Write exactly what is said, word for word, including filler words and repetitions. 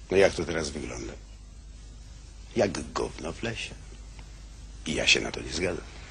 No jak to teraz wygląda? Jak gówno w lesie. I ja się na to nie zgadzam.